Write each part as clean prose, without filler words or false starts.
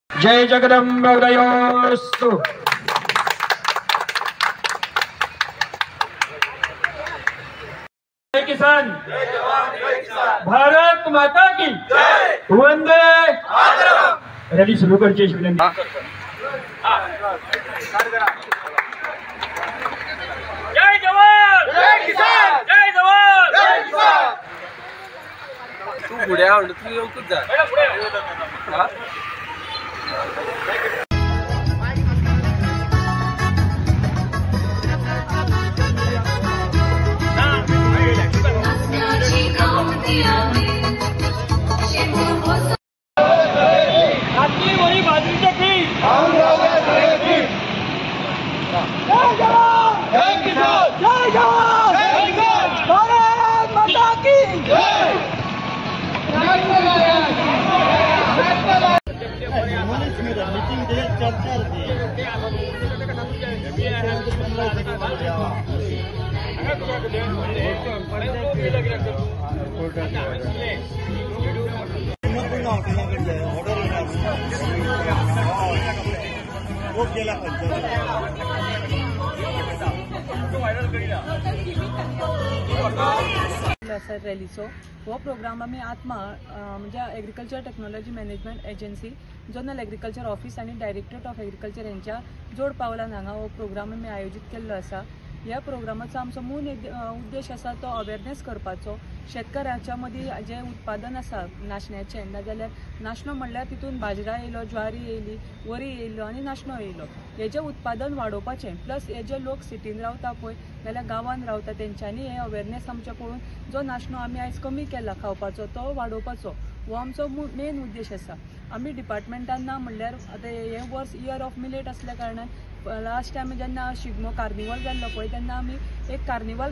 जय जगदम्बे उदयोस्तु। जय किसान, भारत माता की वंदे मातरम। रॅली सुरू करची विनंती। जय जवान जय किसान, जय जवान जय किसान। तू पुढे आवड, तू येऊच जा हा। आपली वही बाजरीचे पीक, जय जवान जय किसान, जय जवान जय किसान, भारत माता की जय। रॅलीचो हो प्रोग्राम आम्ही आत्मा म्हणजे agriculture technology management agency, zonal agriculture office आणि डायरेक्टरेट ऑफ एग्रीकल्चर यांच्या जोड पावलान हांगा हो प्रोग्राम आम्ही आयोजित केल्लो आसा। ह्या प्रोग्रामाचो आमचो मूळ उद्देश आसा तो अवेरनेस करपाचो। शेतकऱ्याच्या मदीं जे उत्पादन आसा नाशण्याचें, नाजाल्यार नाशणो म्हणल्यार तितून बाजरा येयलो, ज्वारी येयली, वरी येयलो आणि नाशणो येयलो, हेजें उत्पादन वाडोवपाचें। प्लस हे जे लोक सिटीन रावता पळय जाल्यार गांवांत रावता तेंच्यांनी हे अवेरनेस आमचे पळोवन जो नाशणो आमी आयज कमी केला खावपाचो तो वाडोवपाचो, हो आमचो मेन उद्देश आसा। आमी डिपार्टमेंटान ना म्हणल्यार आतां हे वर्स इयर ऑफ मिलेट आसल्या कारणान लास्ट टायम जेन्ना शिगमो कार्निवल जाल्लो पळय तेन्ना आमी एक कार्निवल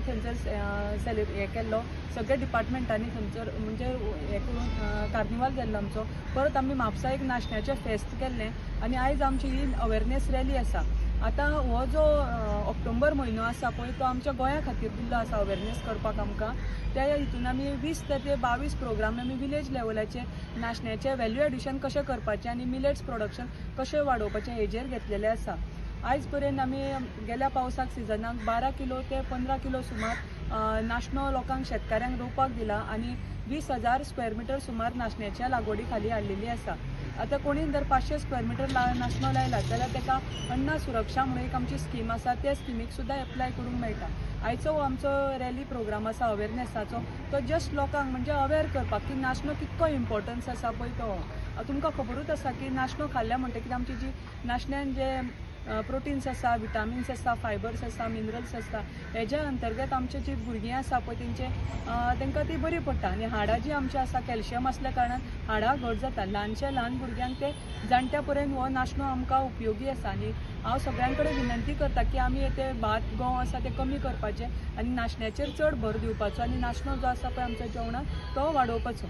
थंयसर हे केल्लो, सगळे डिपार्टमेंटांनी थंयसर म्हणजे हे करून कार्निवल जाल्लो आमचो। परत आमी म्हापसा एक नाशण्याचें फेस्त केल्लें आणि आयज आमची ही अवेरनेस रॅली आसा। आतां हो जो ऑक्टोबर म्हयनो आसा पळय तो आमच्या गोंया खातीर दिल्लो आसा अवेरनेस करपाक आमकां। त्या हितून आमी 20 ते 22 प्रोग्राम आमी विलेज लेवलाचे नाशण्याचें व्हॅल्यू एडिशन कशें करपाचें आणि मिलेट्स प्रोडक्शन कशें वाडोवपाचें हेजेर घेतलेलें आसा। आयज पर्यंत आमी गेल्या पावसाक सिजनाक 12 किलो ते 15 किलो सुमार नाशणो लोकांक शेतकऱ्यांक रोवपाक दिला आणि 20,000 स्क्वेअर मिटर सुमार नाशण्याच्या लागवडी खाली हाडलेली आसा। आता कोणी जर 500 स्क्वेअर मिटर नाशणो लायला जाल्यार ताका अन्न सुरक्षा म्हणून एक आमची स्कीम आसा, त्या स्किमीक सुद्दां एप्लाय करूंक मेळटा। आयचो आमचो रॅली प्रोग्राम आसा अवेरनेसाचो, तो जस्ट लोकांक म्हणजे अवेर करपाक की नाशणो कितको इम्पॉर्टन्स आसा पळय तो। तुमकां खबरूच आसा की नाशणो खाल्ल्या म्हणटकीर आमची जी नाशण्यान जे प्रोटीन्स आसा, विटामिन्स आसा, फायबर्स आसा, मिनरल्स आसता, हेज्या अंतर्गत आमचे जी भुरगीं आसा पळय तेंकां ती बरी पडटा आणि हाडां जी आमची आसा कॅल्शियम आसल्या कारणान हाडां घट जाता। ल्हान भुरग्यांक ते जाणट्या पर्यंत हो नाशणो आमकां उपयोगी आसा आणि हांव सगळ्यां कडेन विनंती करता की आमी ते भात गंव आसा ते कमी करपाचे आणि नाशण्याचेर चड भर दिवपाचो आणि नाशणो जो आसा पळय आमच्या जेवणात तो वाडोवपाचो।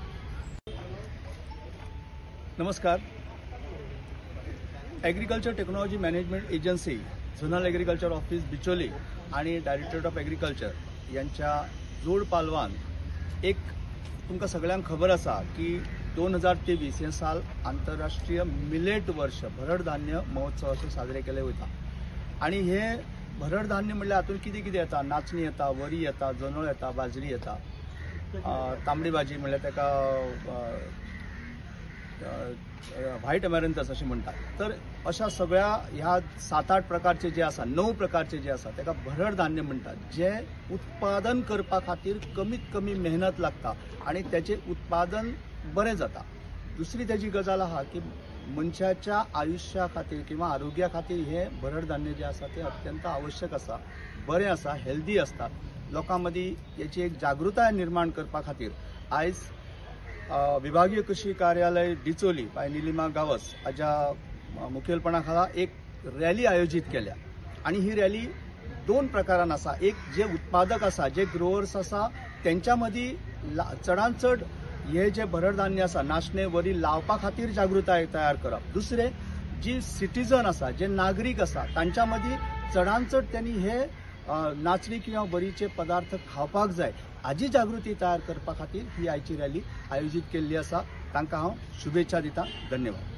नमस्कार। Agriculture technology management agency, zonal agriculture office Bicholim आणि डायरेक्टरेट ऑफ एग्रीकल्चर यांच्या जोड पालवान एक तुमकां सगळ्यांक खबर आसा की 2023 हे साल आंतरराष्ट्रीय मिलेट वर्ष, भरड धान्य महोत्सव असे साजरे केले वता। आणि हे भरड धान्य म्हणल्यार हातूंत कितें कितें येता, नाचणी येता, वरी येता, जणो येता, बाजरी येता, तांबडी भाजी म्हणल्यार ताका व्हाईट अमेरंथस अशें म्हणटात। तर अशा सगळ्या ह्या 7-8 प्रकारचे जे आसा, 9 प्रकारचे जे आसा ताका भरड धान्य म्हणटात, जे उत्पादन करपा खातीर कमीत कमी मेहनत लागता आणि त्याचे उत्पादन बरें जाता। दुसरी त्याची गजाल आहा की मनशाच्या आयुष्या खातीर किंवा आरोग्या खातीर हे भरड धान्य जे आसा ते अत्यंत आवश्यक आसा, बरें आसा, हेल्दी आसता। लोकां मदीं याची एक जागृताय निर्माण करपा खातीर आयज विभागीय कृषी कार्यालय डिचोली बाय निलिमा गावस हाच्या मुखेलपणा एक रॅली आयोजित केल्या आणि ही रॅली 2 प्रकारान आसा। एक जे उत्पादक आसा, जे ग्रोवर्स आसा त्यांच्या मदीं चडांत चड हे जे भरड धान्य आसा, नाशणे, वरी लावपा खातीर जागृताय तयार करप। दुसरे जी सिटीजन आसा, जे नागरीक आसा तांच्या मदीं चडांत चड त्यांनी हे नाचणी किंवा बरीचे पदार्थ खावपाक जाय हाची जागृती तयार करपा खातीर ही आयची रॅली आयोजित केल्ली आसा। तांकां हांव शुभेच्छा दिता। धन्यवाद।